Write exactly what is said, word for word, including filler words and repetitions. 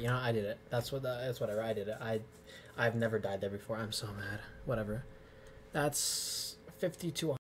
you know, I did it. That's what. The, that's whatever. I did it. I, I've never died there before. I'm so mad. Whatever. That's fifty to